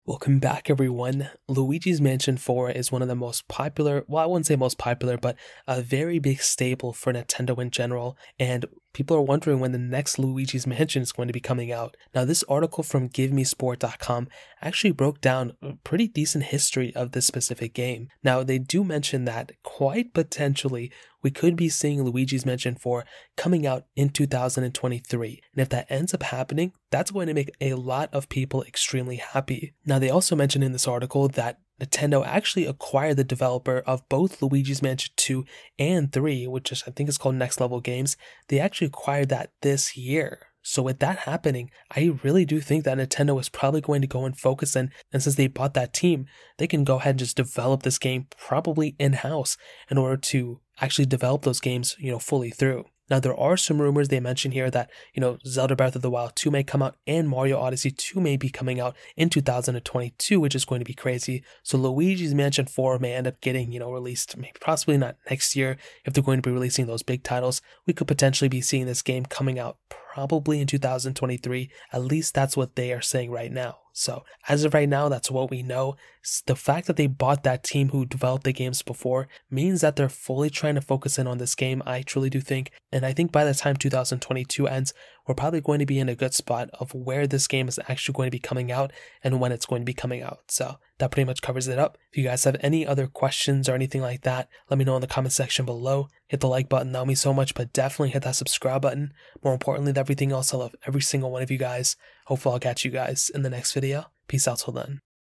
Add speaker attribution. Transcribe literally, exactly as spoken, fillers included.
Speaker 1: Welcome back, everyone. Luigi's Mansion four is one of the most popular, well, I wouldn't say most popular, but a very big staple for Nintendo in general, and people are wondering when the next Luigi's Mansion is going to be coming out. Now, this article from give me sport dot com actually broke down a pretty decent history of this specific game. Now, they do mention that quite potentially we could be seeing Luigi's Mansion four coming out in two thousand twenty-three. And if that ends up happening, that's going to make a lot of people extremely happy. Now, they also mentioned in this article that Nintendo actually acquired the developer of both Luigi's Mansion two and three, which is, I think is called Next Level Games. They actually acquired that this year. So with that happening, I really do think that Nintendo is probably going to go and focus in, and since they bought that team, they can go ahead and just develop this game probably in-house in order to actually develop those games, you know, fully through. Now, there are some rumors they mention here that, you know, Zelda Breath of the Wild two may come out and Mario Odyssey two may be coming out in two thousand twenty-two, which is going to be crazy. So Luigi's Mansion four may end up getting, you know, released, maybe possibly not next year if they're going to be releasing those big titles. We could potentially be seeing this game coming out probably in two thousand twenty-three. At least that's what they are saying right now. So as of right now, that's what we know. The fact that they bought that team who developed the games before means that they're fully trying to focus in on this game, I truly do think. And I think by the time two thousand twenty-two ends, we're probably going to be in a good spot of where this game is actually going to be coming out and when it's going to be coming out. So that pretty much covers it up. If you guys have any other questions or anything like that, let me know in the comment section below. Hit the like button, that would mean so much, but definitely hit that subscribe button. More importantly than everything else, I love every single one of you guys. Hopefully I'll catch you guys in the next video. Peace out till then.